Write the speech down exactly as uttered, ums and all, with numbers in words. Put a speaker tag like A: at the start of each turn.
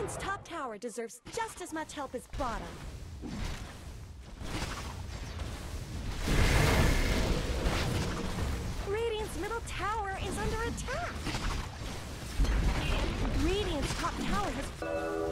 A: Radiant's top tower deserves just as much help as bottom. Radiant's middle tower is under attack. Radiant's top tower has...